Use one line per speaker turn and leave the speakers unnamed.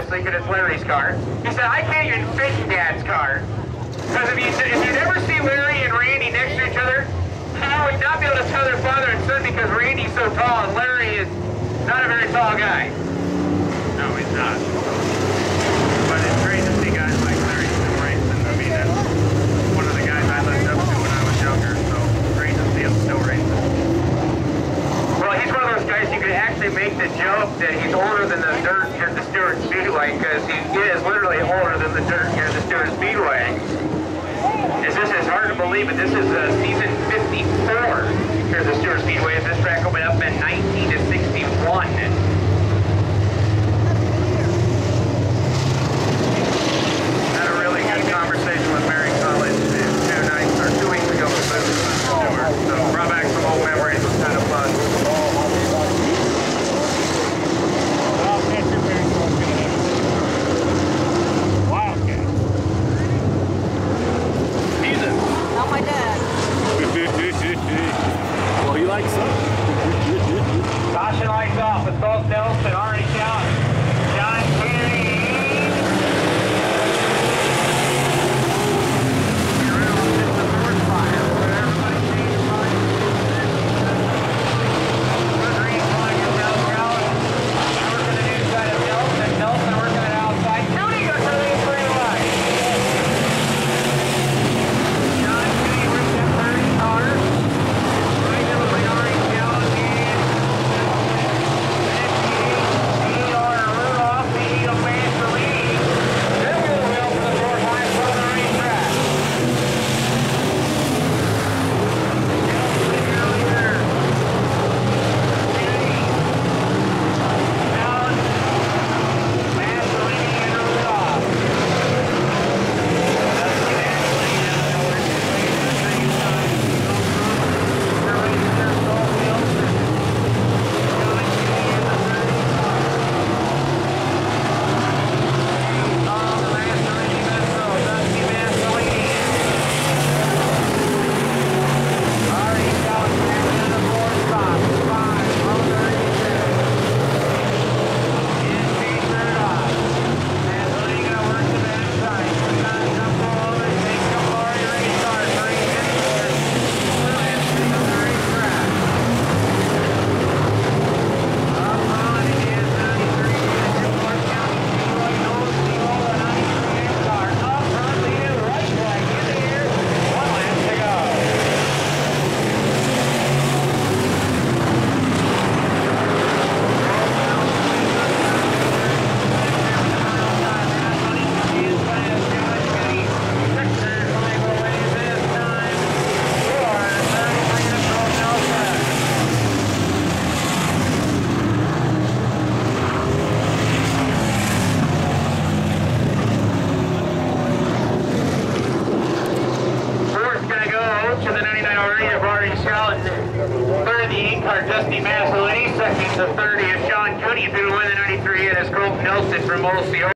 thinking it's Larry's car. He said, I can't even fit in Dad's car. Because if you never see Larry and Randy next to each other, I would not be able to tell their father and son because Randy's so tall and Larry is not a very tall guy.
No, he's not. But it's great to see guys like Larry still racing. I mean, that's one of the guys I looked up to when I was younger, so great to see him still racing.
Well, he's one of those guys you could actually make the joke that he's older than the dirt here at the Stewart Speedway because he is literally older than the dirt here at the Stewart Speedway. This is hard to believe, but this is season 54 here at the Stewart Speedway as this track opened up in 1961.
Had a really good conversation with Mary College 2 weeks ago with Stewart. So brought back some old memories. It was kind of fun.
Not my dad.
Well, he likes some.
Caution lights off with both Nelson already down. John Kennedy. Dusty Masolini, second to 30 is Sean Cody, who won the 93, and is Colton Nelson from OCO.